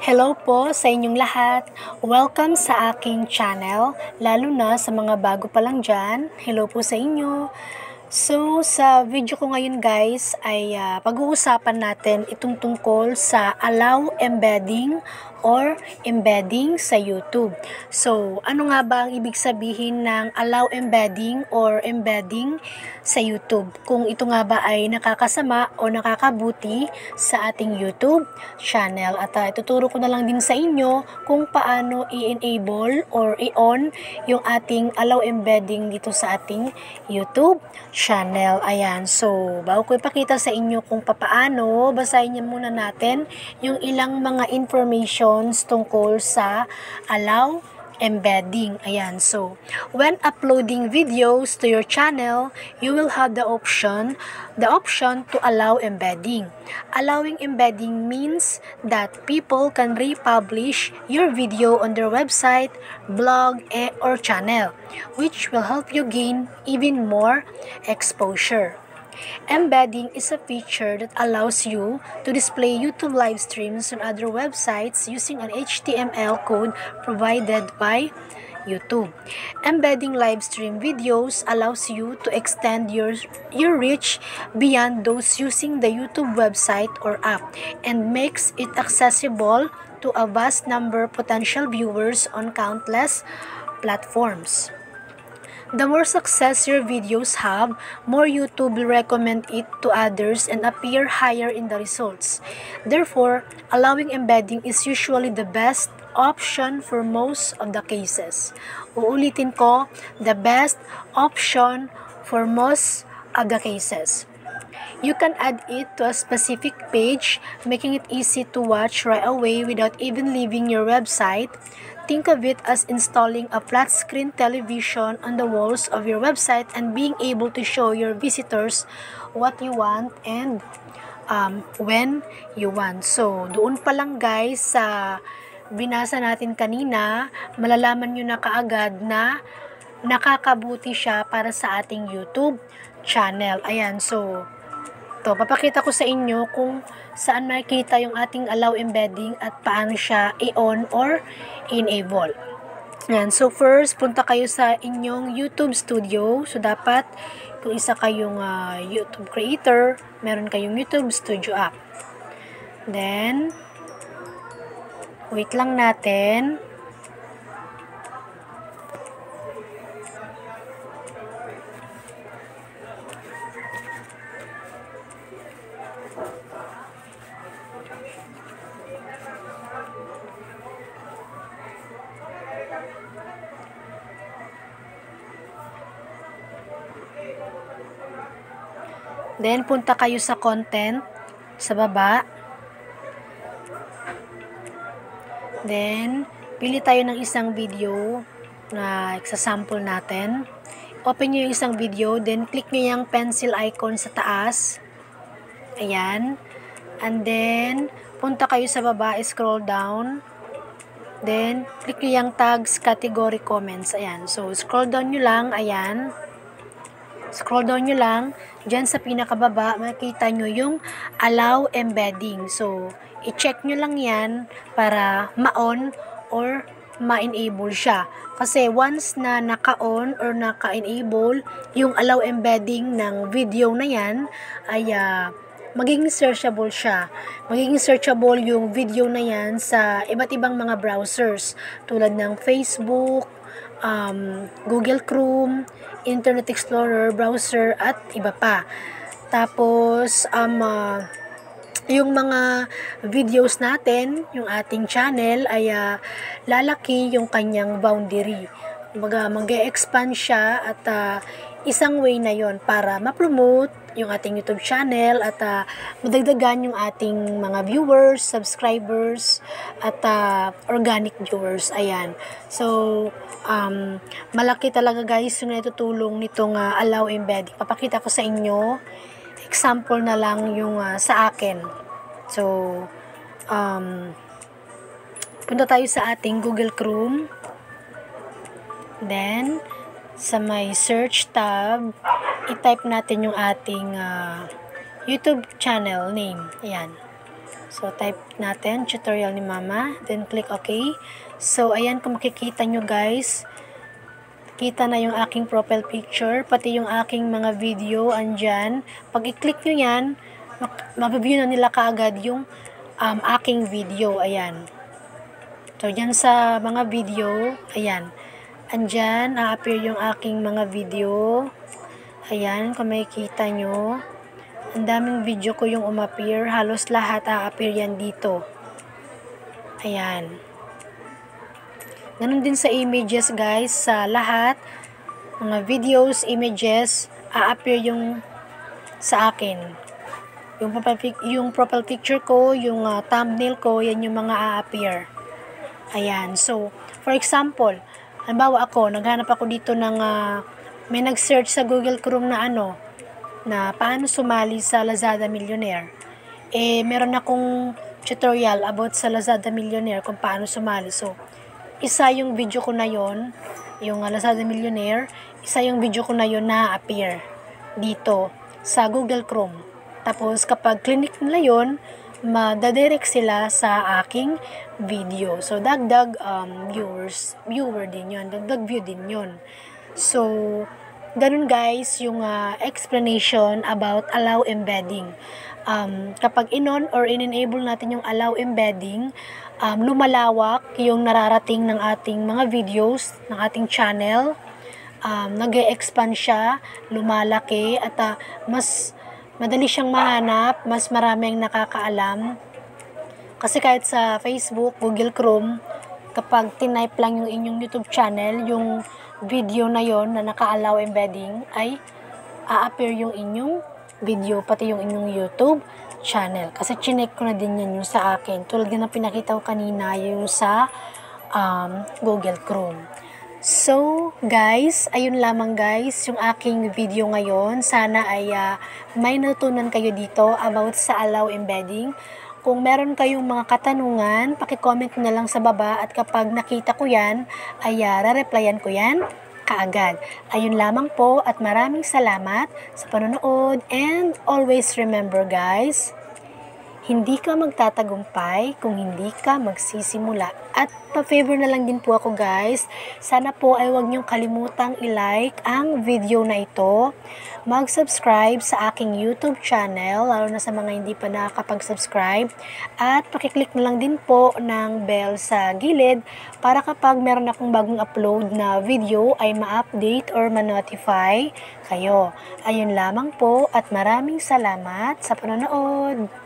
Hello po sa inyong lahat. Welcome sa aking channel, lalo na sa mga bago pa lang dyan. Hello po sa inyo. So, sa video ko ngayon guys ay pag-uusapan natin itong tungkol sa allow embedding or embedding sa YouTube. So, ano nga ba ang ibig sabihin ng allow embedding or embedding sa YouTube? Kung ito nga ba ay nakakasama o nakakabuti sa ating YouTube channel. At ituturo ko na lang din sa inyo kung paano i-enable or i-on yung ating allow embedding dito sa ating YouTube channel. Ayan. So, bago ko ipakita sa inyo kung papaano, basahin niyo muna natin yung ilang mga informations tungkol sa allow embedding. Ayan. So, when uploading videos to your channel, you will have the option to allow embedding. Allowing embedding means that people can republish your video on their website, blog, or channel, which will help you gain even more exposure. Embedding is a feature that allows you to display YouTube live streams on other websites using an HTML code provided by YouTube. Embedding live stream videos allows you to extend your reach beyond those using the YouTube website or app and makes it accessible to a vast number of potential viewers on countless platforms. The more success your videos have, more YouTube will recommend it to others and appear higher in the results. Therefore, allowing embedding is usually the best option for most of the cases. Uulitin ko, the best option for most of the cases. You can add it to a specific page, making it easy to watch right away without even leaving your website. Think of it as installing a flat-screen television on the walls of your website and being able to show your visitors what you want and when you want. So, doon pa lang guys sa binasa natin kanina, malalaman nyo na kaagad na nakakabuti siya para sa ating YouTube channel. Ayan, so papakita ko sa inyo kung saan makikita yung ating allow embedding at paano siya i-on or enable. Yan. So first, punta kayo sa inyong YouTube Studio. So dapat kung isa kayong YouTube creator, meron kayong YouTube Studio app. Then, wait lang natin. Then, punta kayo sa content, sa baba. Then, pili tayo ng isang video na example natin. Open nyo yung isang video, then click nyo yung pencil icon sa taas. Ayan. And then, punta kayo sa baba, scroll down. Then, click nyo yung tags, category, comments. Ayan. So, scroll down nyo lang. Ayan. Scroll down nyo lang. Diyan sa pinakababa, makikita nyo yung allow embedding. So, i-check nyo lang yan para ma-on or ma-enable siya. Kasi once na naka-on or naka-enable yung allow embedding ng video na yan, ay magiging searchable siya. Magiging searchable yung video na yan sa iba't ibang mga browsers tulad ng Facebook, Google Chrome, Internet Explorer, browser, at iba pa. Tapos, yung mga videos natin, yung ating channel, ay lalaki yung kanyang boundary. Mag-e-expand siya at isang way na yon para ma-promote yung ating YouTube channel at madagdagan yung ating mga viewers, subscribers, at organic viewers. Ayan. So, malaki talaga guys yung natutulong nitong allow embedding. Papakita ko sa inyo. Example na lang yung sa akin. So, punta tayo sa ating Google Chrome. Then, sa may search tab, i-type natin yung ating YouTube channel name. Ayan. So, type natin, tutorial ni mama. Then, click OK. So, ayan, kung makikita nyo guys, kita na yung aking profile picture, pati yung aking mga video, andyan. Pag i-click nyo yan, mabiview na nila kaagad yung aking video. Ayan. So, dyan sa mga video, ayan. Andyan, a-appear yung aking mga video. Ayan, kung makikita nyo. Ang daming video ko yung umappear. Halos lahat a-appear yan dito. Ayan. Ganun din sa images guys. Sa lahat, mga videos, images, a-appear yung sa akin. Yung profile picture ko, yung thumbnail ko, yan yung mga a-appear. Ayan. So, for example, halimbawa ako, naghanap ako dito ng may nag-search sa Google Chrome na na paano sumali sa Lazada Millionaire. Meron akong tutorial about sa Lazada Millionaire kung paano sumali. So, isa yung video ko na yon, yung Lazada Millionaire, isa yung video ko na yon na appear dito sa Google Chrome. Tapos, kapag click nila yon, madadirect sila sa aking video. So, dagdag viewer din yon, dagdag view din yon. So, ganun guys yung explanation about allow embedding. Kapag in-on or in-enable natin yung allow embedding, lumalawak yung nararating ng ating mga videos, ng ating channel. Nag-e-expand siya, lumalaki, at mas madali siyang mahanap, mas maraming nakakaalam. Kasi kahit sa Facebook, Google Chrome, kapag tinype lang yung inyong YouTube channel, yung video na yon na naka-allow embedding, ay a-appear yung inyong video, pati yung inyong YouTube channel. Kasi chinek ko na din yan yung sa akin. Tulad din na pinakita ko kanina, yung sa Google Chrome. So, guys, ayun lamang guys, yung aking video ngayon. Sana ay may natutunan kayo dito about sa allow embedding. Kung meron kayong mga katanungan, paki-comment na lang sa baba at kapag nakita ko yan, ay re-replyan ko yan kaagad. Ayun lamang po at maraming salamat sa panonood and always remember guys, hindi ka magtatagumpay kung hindi ka magsisimula. At pa-favor na lang din po ako guys, sana po ay huwag niyong kalimutang i-like ang video na ito, mag-subscribe sa aking YouTube channel, lalo na sa mga hindi pa nakakapag-subscribe, at pakiclick na lang din po ng bell sa gilid para kapag meron akong bagong upload na video ay ma-update or ma-notify kayo. Ayun lamang po at maraming salamat sa panonood.